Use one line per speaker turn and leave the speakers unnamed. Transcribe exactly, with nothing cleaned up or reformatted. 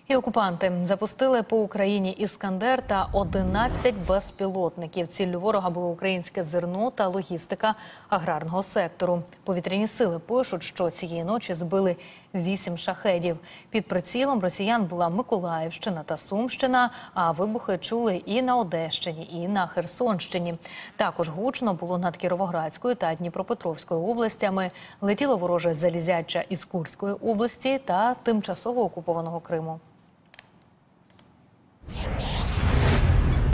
І окупанти запустили по Україні «Іскандер» та одинадцять безпілотників. Ціллю ворога було українське зерно та логістика аграрного сектору. Повітряні сили пишуть, що цієї ночі збили вісім шахедів. Під прицілом росіян була Миколаївщина та Сумщина, а вибухи чули і на Одещині, і на Херсонщині. Також гучно було над Кіровоградською та Дніпропетровською областями. Летіло вороже залізяча із Курської області та тимчасово окупованого Криму.